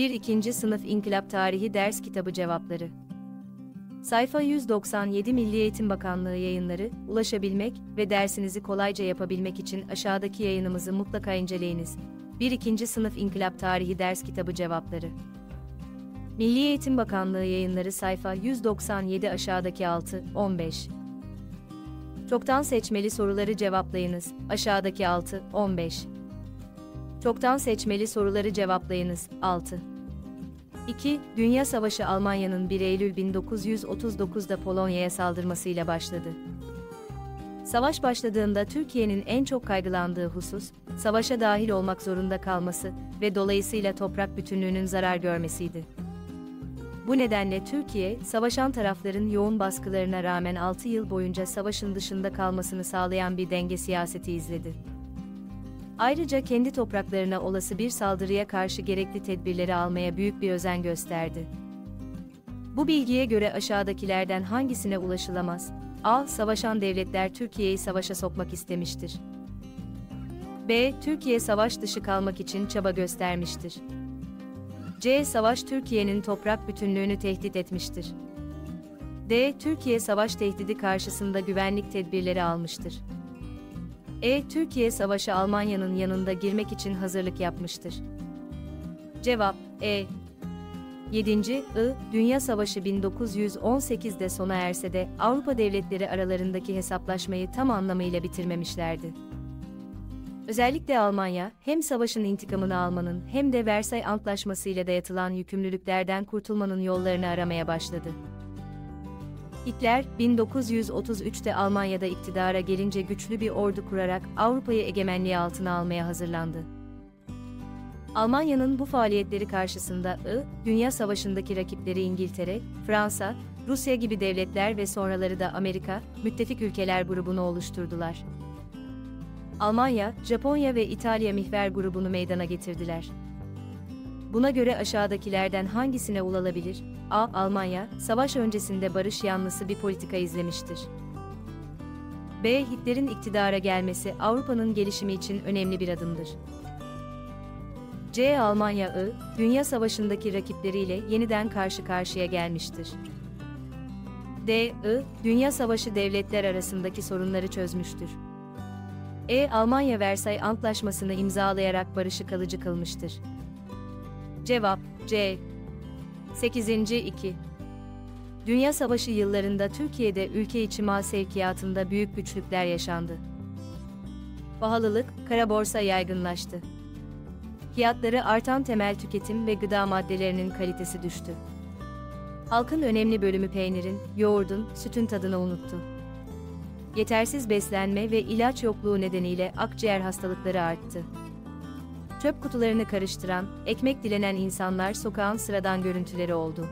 1-2. Sınıf İnkılap Tarihi Ders Kitabı Cevapları. Sayfa 197. Milli Eğitim Bakanlığı Yayınları. Ulaşabilmek ve dersinizi kolayca yapabilmek için aşağıdaki yayınımızı mutlaka inceleyiniz. 1-2. Sınıf İnkılap Tarihi Ders Kitabı Cevapları. Milli Eğitim Bakanlığı Yayınları. Sayfa 197. Aşağıdaki 6-15. Çoktan seçmeli soruları cevaplayınız. Aşağıdaki 6-15. Çoktan seçmeli soruları cevaplayınız. 6. 2. Dünya Savaşı Almanya'nın 1 Eylül 1939'da Polonya'ya saldırmasıyla başladı. Savaş başladığında Türkiye'nin en çok kaygılandığı husus, savaşa dahil olmak zorunda kalması ve dolayısıyla toprak bütünlüğünün zarar görmesiydi. Bu nedenle Türkiye, savaşan tarafların yoğun baskılarına rağmen 6 yıl boyunca savaşın dışında kalmasını sağlayan bir denge siyaseti izledi. Ayrıca kendi topraklarına olası bir saldırıya karşı gerekli tedbirleri almaya büyük bir özen gösterdi. Bu bilgiye göre aşağıdakilerden hangisine ulaşılamaz? A. Savaşan devletler Türkiye'yi savaşa sokmak istemiştir. B. Türkiye savaş dışı kalmak için çaba göstermiştir. C. Savaş Türkiye'nin toprak bütünlüğünü tehdit etmiştir. D. Türkiye savaş tehdidi karşısında güvenlik tedbirleri almıştır. Türkiye savaşa Almanya'nın yanında girmek için hazırlık yapmıştır. Cevap E. 7. Dünya Savaşı 1918'de sona erse de Avrupa devletleri aralarındaki hesaplaşmayı tam anlamıyla bitirmemişlerdi. Özellikle Almanya, hem savaşın intikamını almanın hem de Versay Antlaşması ile dayatılan yükümlülüklerden kurtulmanın yollarını aramaya başladı. Hitler, 1933'te Almanya'da iktidara gelince güçlü bir ordu kurarak Avrupa'yı egemenliği altına almaya hazırlandı. Almanya'nın bu faaliyetleri karşısında Dünya Savaşı'ndaki rakipleri İngiltere, Fransa, Rusya gibi devletler ve sonraları da Amerika, müttefik ülkeler grubunu oluşturdular. Almanya, Japonya ve İtalya mihver grubunu meydana getirdiler. Buna göre aşağıdakilerden hangisine ulaşılabilir? A. Almanya, savaş öncesinde barış yanlısı bir politika izlemiştir. B. Hitler'in iktidara gelmesi Avrupa'nın gelişimi için önemli bir adımdır. C. Almanya, Dünya Savaşı'ndaki rakipleriyle yeniden karşı karşıya gelmiştir. D. Dünya Savaşı devletler arasındaki sorunları çözmüştür. Almanya Versay Antlaşması'nı imzalayarak barışı kalıcı kılmıştır. Cevap C. 8. 2. Dünya Savaşı yıllarında Türkiye'de ülke içi mal sevkiyatında büyük güçlükler yaşandı. Pahalılık, kara borsa yaygınlaştı. Fiyatları artan temel tüketim ve gıda maddelerinin kalitesi düştü. Halkın önemli bölümü peynirin, yoğurdun, sütün tadını unuttu. Yetersiz beslenme ve ilaç yokluğu nedeniyle akciğer hastalıkları arttı. Çöp kutularını karıştıran, ekmek dilenen insanlar sokağın sıradan görüntüleri oldu.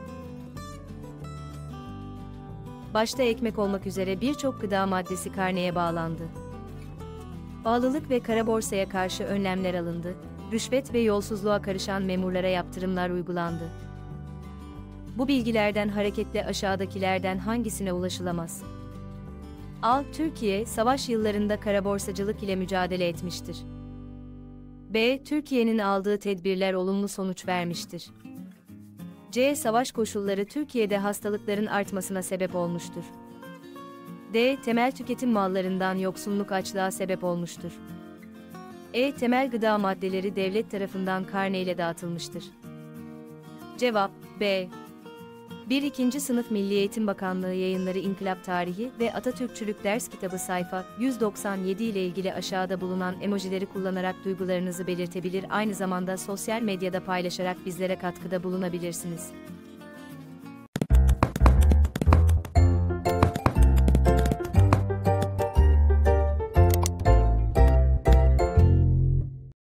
Başta ekmek olmak üzere birçok gıda maddesi karneye bağlandı. Pahalılık ve kara borsaya karşı önlemler alındı, rüşvet ve yolsuzluğa karışan memurlara yaptırımlar uygulandı. Bu bilgilerden hareketle aşağıdakilerden hangisine ulaşılamaz? A. Türkiye, savaş yıllarında kara borsacılık ile mücadele etmiştir. B. Türkiye'nin aldığı tedbirler olumlu sonuç vermiştir. C. Savaş koşulları Türkiye'de hastalıkların artmasına sebep olmuştur. D. Temel tüketim mallarından yoksunluk açlığa sebep olmuştur. Temel gıda maddeleri devlet tarafından karneyle dağıtılmıştır. Cevap B. 1-2. Sınıf Milli Eğitim Bakanlığı Yayınları İnkılap Tarihi ve Atatürkçülük Ders Kitabı sayfa 197 ile ilgili aşağıda bulunan emojileri kullanarak duygularınızı belirtebilir, aynı zamanda sosyal medyada paylaşarak bizlere katkıda bulunabilirsiniz.